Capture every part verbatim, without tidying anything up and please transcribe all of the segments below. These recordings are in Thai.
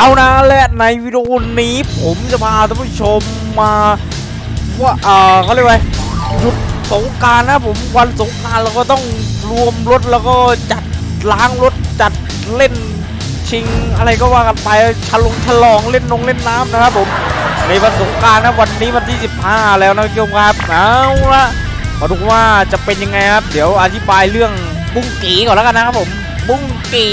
เอานะและในวิดีโอนี้ผมจะพาท่านผู้ชมมาว่าเออเขาเรียกว่าหยุดสงกรานต์นะผมวันสงกรานต์เราก็ต้องรวมรถแล้วก็จัดล้างรถจัดเล่นชิงอะไรก็ว่ากันไปฉลองฉลองเล่นนงเล่นน้ำนะครับผมในวันสงกรานต์นะวันนี้วันที่สิบห้าแล้วนะโยมครับเอาละมาดูว่าจะเป็นยังไงครับเดี๋ยวอธิบายเรื่องบุ้งกีก่อนแล้วกันนะครับผมบุ้งกี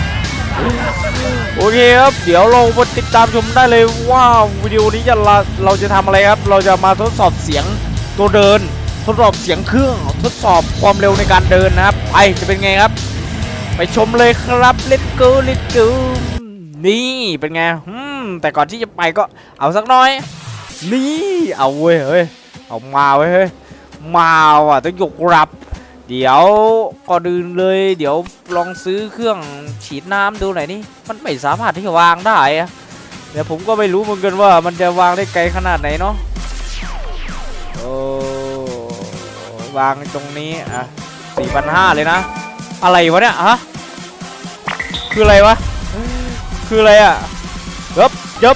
โอเคครับเดี๋ยวเรามาติดตามชมได้เลยว่าวิดีโอนี้จะเราเราจะทำอะไรครับเราจะมาทดสอบเสียงตัวเดินทดสอบเสียงเครื่องทดสอบความเร็วในการเดินนะครับไปจะเป็นไงครับไปชมเลยครับ let's go let's go นี่เป็นไงอืมแต่ก่อนที่จะไปก็เอาสักน้อยนี่เอาเว้ยเฮ้ยเอามาเว้ยเฮ้ยมาว่ะต้องยกรับเดี๋ยวก่อนอื่นเลยเดี๋ยวลองซื้อเครื่องฉีดน้ำดูหน่อยนี่มันไม่สามารถที่จะวางได้อะเดี๋ยวผมก็ไม่รู้เหมือนกันว่ามันจะวางได้ไกลขนาดไหนเนาะโอ้วางตรงนี้อ่ะสี่พันห้าเลยนะอะไรวะเนี่ยฮะคืออะไรวะคืออะไรอ่ะยับยับ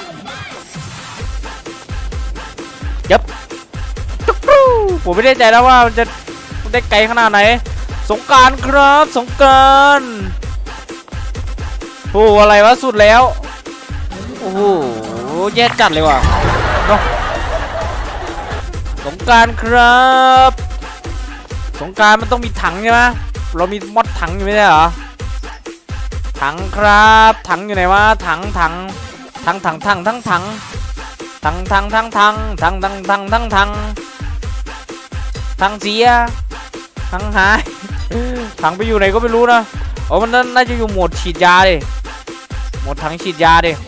ยับผมไม่แน่ใจแล้วว่ามันจะได้ไกลขนาดไหนสงกรานต์ครับสงกรานต์โอ้อะไรวะสุดแล้วโอ้โหแย่จัดเลยว่ะเนาะสงกรานต์ครับสงกรานต์มันต้องมีถังใช่ไหมเรามีมอดถังอยู่ไม่ใช่เหรอถังครับถังอยู่ไหนวะถังถังถังถังถังถังถังถังถังถังถังถังถังถังถังถังถังเสียถังหายถังไปอยู่ไหนก็ไม่รู้นะโอ้มันน่าจะอยู่โหมดฉีดยาดิโหมดถังฉีดยาดิ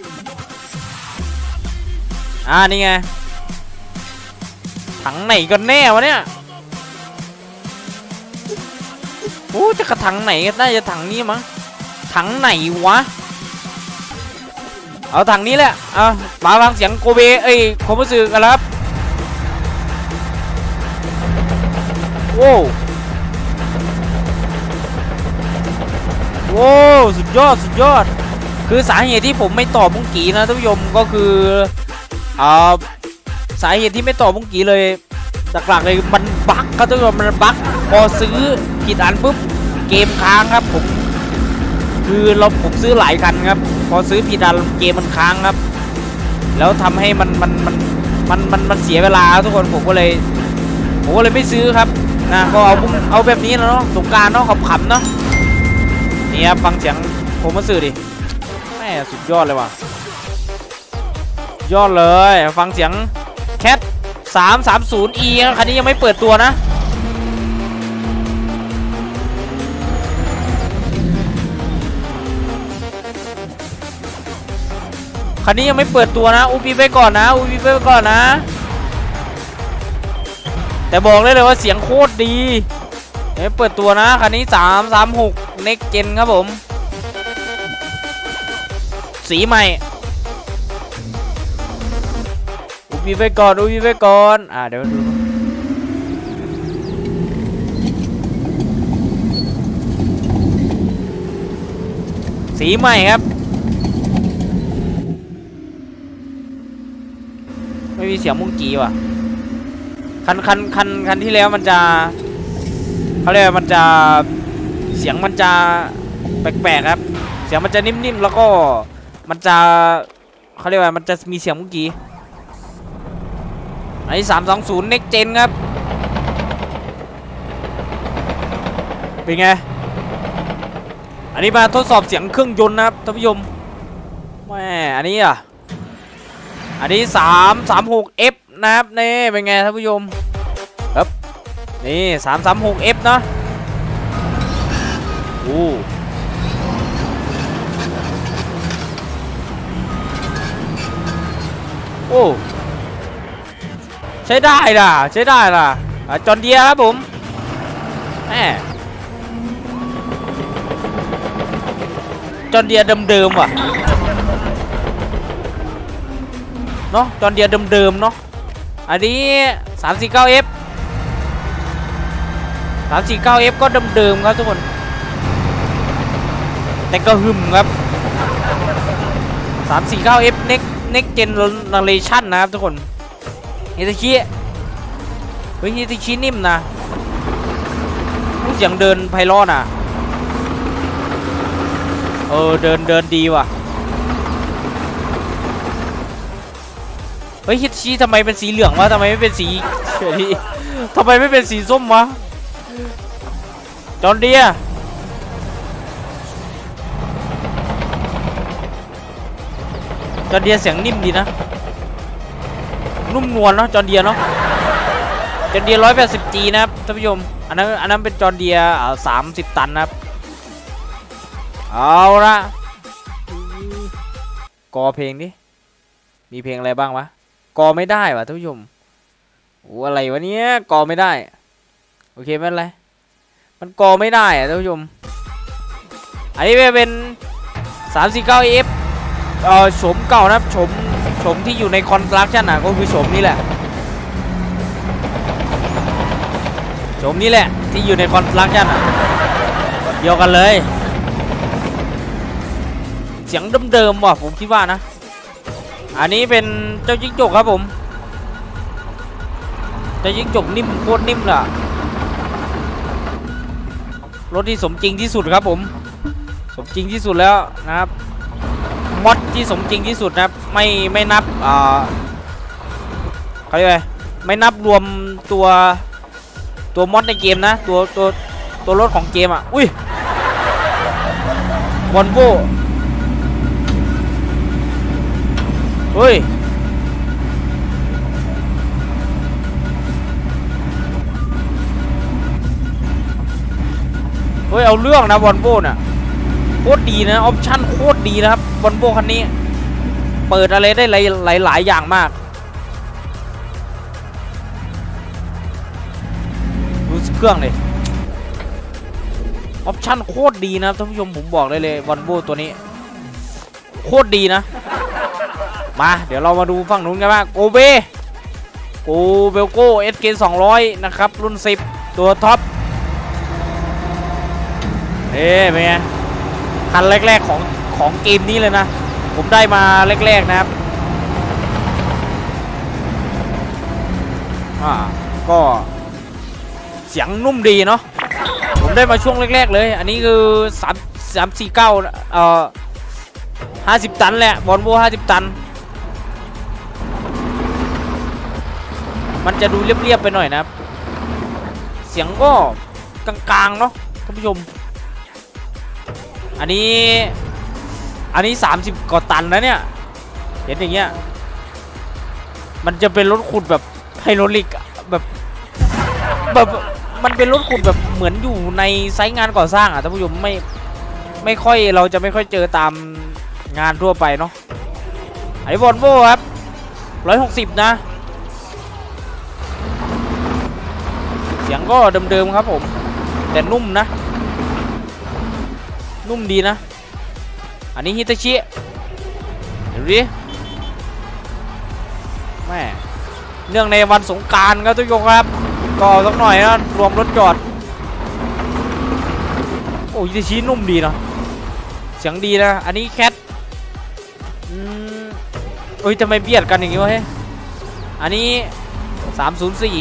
อ่านี่ไงถังไหนกันแน่วะเนี่ยโอ้จะกระถังไหนน่าจะถังนี้มั้งถังไหนวะเอาถังนี้แหละอ่ะมาฟังเสียงโกเบเอ้ยผมรู้สึกกันแล้วครับโว้โว้สุดยอดสุดยอดคือสาเหตุที่ผมไม่ตอบมุ้งกีนะท่านผู้ชมก็คืออ่าสาเหตุที่ไม่ตอบมุ้งกีเลยหลักๆเลยมันบั๊กครับท่านผู้ชมมันบั๊กพอซื้อผิดอันปุ๊บเกมค้างครับผมคือเราผมซื้อหลายคันครับพอซื้อผิดอันเกมมันค้างครับแล้วทำให้มันมันมันมันมันมันเสียเวลาทุกคนผมก็เลยผมก็เลยไม่ซื้อครับนะก็เอาเอาแบบนี้แล้วเนาะสงกรานต์เนาะขำๆเนาะนี่ครับฟังเสียงผมมาสื่อดิแม่สุดยอดเลยว่ะยอดเลยฟังเสียงแคทสามสามศูนย์ อี คันนี้ยังไม่เปิดตัวนะคันนี้ยังไม่เปิดตัวนะอูปีไปก่อนนะอูปีไปก่อนนะแต่บอกได้เลยว่าเสียงโคตรดีเดี๋ยวเปิดตัวนะคันนี้สามสามหก Next Gen ครับผมสีใหม่อูปีไปก่อนอูปีไปก่อนอ่าเดี๋ยวดูสีใหม่ครับไม่มีเสียงมุ้งกีว่ะคันคันคันคันที่แล้วมันจะเขาเรียกมันจะเสียงมันจะแปลกๆครับเสียงมันจะนิ่มๆแล้วก็มันจะเขาเรียกว่ามันจะมีเสียงมุ้งกีอันนี้สามสองศูนย์ Next Gen ครับเป็นไงอันนี้มาทดสอบเสียงเครื่องยนต์นะครับท่านผู้ชมแม่อันนี้อ่ะอันนี้สามสามหก เอฟ นะครับนี่เป็นไงท่านผู้ชมครับนี่สามสามหก เอฟ นะโอ้โอ้ใช้ได้ล่ะใช้ได้ล่ะจอนเดียครับผมแหมจอนเดียเดิมๆว่ะเนาะจอนเดียเดิมๆเนาะอันนี้สามสี่เก้า เอฟ สามสี่เก้า เอฟ ก็เดิมๆครับทุกคนแต่ก็หึมครับสามสี่เก้า เอฟ Next Next Generation นะครับทุกคนฮิตาชิเฮ้ยฮิตาชินิ่มนะเสียงเดินไพเราะอ่ะเออเดินเดินดีว่ะเฮ้ยฮิตาชิทำไมเป็นสีเหลืองวะทำไมไม่เป็นสีเฉยทำไมไม่เป็นสีส้มวะจอนเดียจอนเดียเสียงนิ่มดีนะนุ่มนวลเนาะจอนเดียเนาะจอนเดียร้อยแปดสิบจีนะครับท่านผู้ชมอันนั้นอันนั้นเป็นจอนเดียสามสิบตันนะครับเอาละกอเพลงดิมีเพลงอะไรบ้างวะกอไม่ได้วะท่านผู้ชมโอ้อะไรวะเนี้ยกอไม่ได้โอเคไม่เป็นไรมันกอไม่ได้อะท่านผู้ชมอันนี้เป็นสามสี่เก้า เอฟ เอ่อโฉมเก่านะครับโฉมโฉมที่อยู่ในคอนสตรักชั่นอ่ะก็คือโฉมนี้แหละโฉมนี้แหละที่อยู่ในคอนสตรักชั่นอ่ะเดียวกันเลยเสียงเดิมๆว่ะผมคิดว่านะอันนี้เป็นเจ้าจิ้งจกครับผมเจ้าจิ้งจกนิ่มโคตรนิ่มเลยรถที่สมจริงที่สุดครับผมสมจริงที่สุดแล้วนะครับมอดที่สมจริงที่สุดนะครับไม่ไม่นับอ่าเขาเรียกว่าไม่นับรวมตัวตัวมอดในเกมนะตัวตัวตัวรถของเกมอ่ะอุ้ยวอลโว่เฮ้ยเฮ้ยเอาเรื่องนะวอลโว่น่ะโคตรดีนะออปชั่นโคตรดีนะครับวอลโว่คันนี้เปิดอะไรได้หลายหลายหลายอย่างมากดูเครื่องเลยออปชั่นโคตรดีนะท่านผู้ชมผมบอกได้เลยวอลโว่ตัวนี้โคตรดีนะมาเดี๋ยวเรามาดูฝั่งนู้นกันบ้างโกเบโกเบลโก้ เอส เค สองร้อยนะครับรุ่นสิบตัวท็อปเอ๊ะเป็นไงคันแรกๆของของเกมนี้เลยนะผมได้มาแรกๆนะครับอ่าก็เสียงนุ่มดีเนาะผมได้มาช่วงแรกๆเลยอันนี้คือสามสามสี่เก้าเอ่อห้าสิบตันแหละวอลโว่ห้าสิบตันมันจะดูเรียบๆไปหน่อยนะครับเสียงก็กลางๆเนาะท่านผู้ชมอันนี้อันนี้สามสิบกว่าตันนะเนี่ยเห็นอย่างเงี้ยมันจะเป็นรถขุดแบบไฮโดรลิกแบบแบบมันเป็นรถขุดแบบเหมือนอยู่ในไซต์งานก่อสร้างอ่ะท่านผู้ชมไม่ไม่ค่อยเราจะไม่ค่อยเจอตามงานทั่วไปเนาะไอ้วอลโว่ครับร้อยหกสิบนะเสียงก็เดิมๆครับผมแต่นุ่มนะนุ่มดีนะอันนี้ฮิตาชิเห็นดิแม่เนื่องในวันสงกรานต์ครับทุกคนครับก็สักหน่อยนะรวมรถจอดโอ้ฮิตาชินุ่มดีเนาะเสียงดีนะอันนี้แคทอืมเอ้ยทำไมเบียดกันอย่างงี้วะเฮ้ยอันนี้สามศูนย์สี่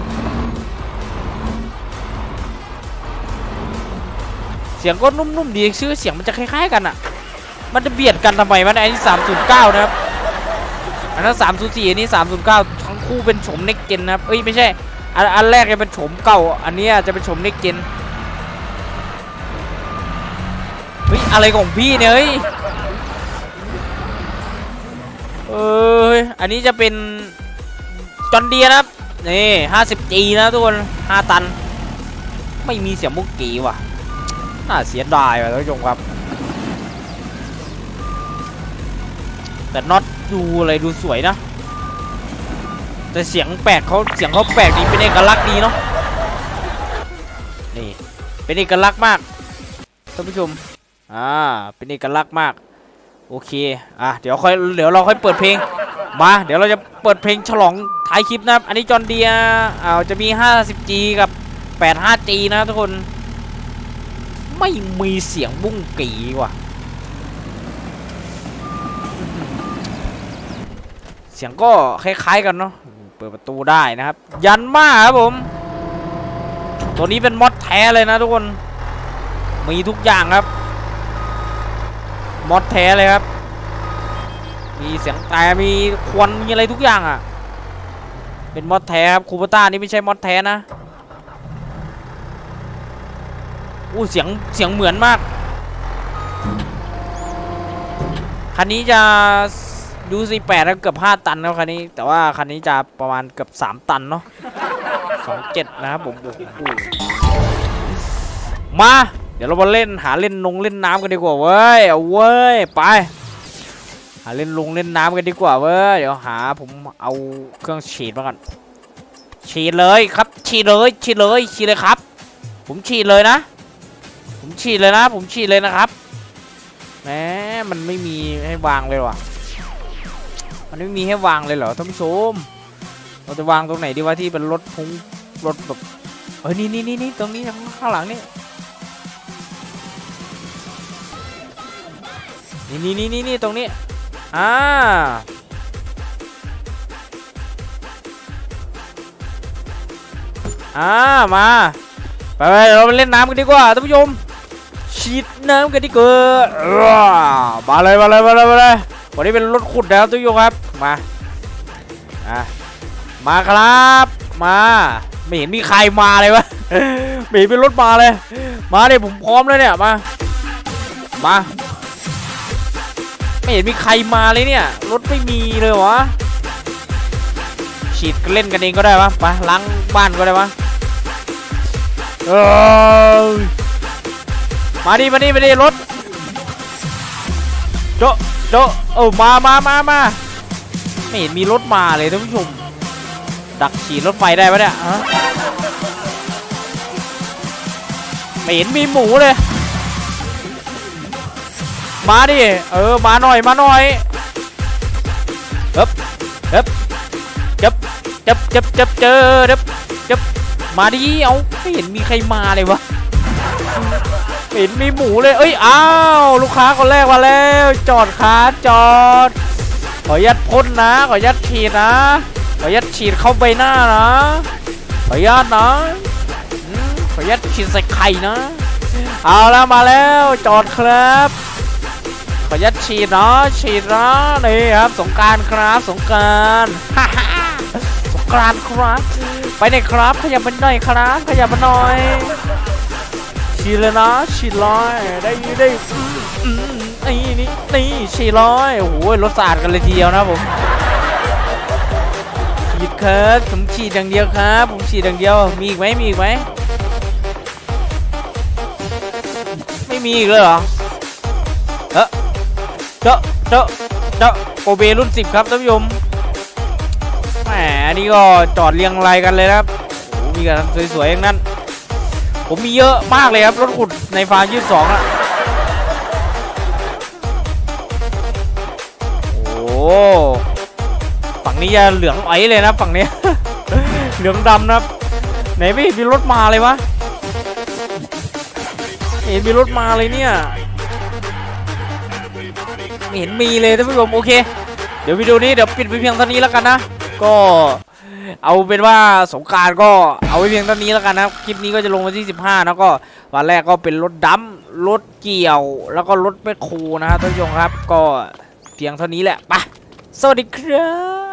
เสียงก็นุ่มๆดีชื่อเสียงมันจะคล้ายๆกันอ่ะมันจะเบียดกันทำไมวะอันนี้สามศูนย์เก้านะครับอันนั้นสามศูนย์สี่อันนี้สามศูนย์เก้าทั้งคู่เป็นโฉมเน็กเจนนะครับเอ้ยไม่ใช่อันอันแรกจะเป็นโฉมเก่าอันนี้จะเป็นโฉมเน็กเจนเฮ้ยอะไรของพี่เนี่ยเฮ้ยเอออันนี้จะเป็นจอนเดียนะครับนี่ห้าสิบจีนะทุกคนห้าตันไม่มีเสียงมุกกี้ว่ะน่าเสียดายว่ะท่านผู้ชมครับแต่น็อตดูอะไรดูสวยนะแต่เสียงแปลกเขาเสียงเขาแปลกดีเป็นเอกลักษณ์ดีเนาะนี่เป็นเอกลักษณ์มากท่านผู้ชมอ่าเป็นเอกลักษณ์มากโอเคอ่ะเดี๋ยวค่อยเดี๋ยวเราค่อยเปิดเพลงมาเดี๋ยวเราจะเปิดเพลงฉลองท้ายคลิปนะครับอันนี้จอนเดียอ่าจะมี ห้าสิบจี กับ แปดสิบห้าจี นะทุกคนไม่มีเสียงบุ้งกี่ว่ะสียงก็คล้ายๆกันเนาะเปิดประตูได้นะครับยันมาครับผมตัวนี้เป็นมอดแท้เลยนะทุกคนมีทุกอย่างครับมอดแท้เลยครับมีเสียงแต่มีควันมีอะไรทุกอย่างอ่ะเป็นมอดแท้ครับคูปต้านี่ไม่ใช่มอดแท้นะอู้เสียงเสียงเหมือนมากคันนี้จะยู ซี แปด แล้วเกือบห้าตันแล้วคันนี้แต่ว่าคันนี้จะประมาณเกือบสามตันเนาะสองเจ็ดนะครับผมมาเดี๋ยวเรามาเล่นหาเล่นนงเล่นน้ำกันดีกว่าเว้ยเอาเว้ยไปหาเล่นลงเล่นน้ำกันดีกว่าเว้ยเดี๋ยวหาผมเอาเครื่องฉีดมาก่อนฉีดเลยครับฉีดเลยฉีดเลยฉีดเลยครับผมฉีดเลยนะผมฉีดเลยนะผมฉีดเลยนะครับแหมมันไม่มีให้วางเลยว่ะมันไม่มีให้วางเลยเหรอท่านผู้ชมเราจะวางตรงไหนดีวะที่เป็นรถพุงรถแบบเออนี่นี่นี่นี่ตรงนี้ข้างหลังนี่นี่นี่นี่นี่ตรงนี้อ่าอ่ามาไปไปเราไปเล่นน้ำกันดีกว่าท่านผู้ชมฉีดน้ำกันดีกว่ามาเลยมาเลยมาเลยมาเลยวันนี้เป็นรถขุดแล้วท่านผู้ชมครับมาอ่ะมาครับมาไม่เห็นมีใครมาเลยวะไม่เห็นเป็นรถมาเลยมาเลยผมพร้อมแล้วเนี่ยมามาไม่เห็นมีใครมาเลยเนี่ยรถไม่มีเลยวะฉีดเล่นกันเองก็ได้ปะไปล้างบ้านก็ได้ปะเออมาดิมาดิมาดิรถโจโจเออมามามามาไม่เห็นมีรถมาเลยท่านผู้ชมดักฉีดรถไฟได้ปะเนี่ยฮะไม่เห็นมีหมูเลยมาดิเออมาหน่อยมาหน่อยเอ๊บเอ๊บจับจับจับจับเจอเด็บจับมาดิเอาไม่เห็นมีใครมาเลยวะไม่เห็นมีหมูเลยเอ้ยอ้าวลูกค้าคนแรกมาแล้วจอดขาจอดขอยัดพ่นนะขอยัดฉีดนะขอยัดฉีดเข้าใบหน้านะขอยัดนะขอยัดฉีดใส่ไข่นะเอาแล้วมาแล้วจอดครับขอยัดฉีดนะฉีดนะนี่ครับสงกรานต์ครับสงกรานต์สงกรานต์ครับไปไหนครับขยับมันหน่อยครับขยับมันหน่อยฉีดเลยนะฉีดร้อยได้ได้นี่นี่นี่ฉีดร้อยโอ้โหรถสะอาดกันเลยทีเดียวนะผมฉีดครับผมฉีดอย่างเดียวครับผมฉีดอย่างเดียวมีอีกไหมมีอีกไหมไม่มีอีกเลยเหรอเออเจาะเจาะเจาะโกเบรุ่นสิบครับท่านผู้ชมแหมอันนี้ก็จอดเรียงรายกันเลยครับโอ้มีกันสวยๆอย่างนั้นผมมีเยอะมากเลยครับรถขุดในฟาร์มยี่สิบสองอะโอ้ฝั่งนี้จะเหลืองอ๋อยเลยนะฝั่งนี้ เหลืองดำนะครับไหนไม่เห็นมีรถมาเลยวะเห็นมีรถมาเลยเนี่ยไม่เห็นมีเลยท่านผู้ชมโอเคเดี๋ยววิดีโอนี้เดี๋ยวปิดไปเพียงเท่านี้แล้วกันนะก็เอาเป็นว่าสงกรานต์ก็เอาไว้เพียงเท่านี้แล้วกันนะคลิปนี้ก็จะลงวันที่สิบห้านะก็วันแรกก็เป็นรถดัมรถเกี่ยวแล้วก็รถแมคโครนะท่านผู้ชมครับก็เพียงเท่านี้แหละไปสวัสดีครับ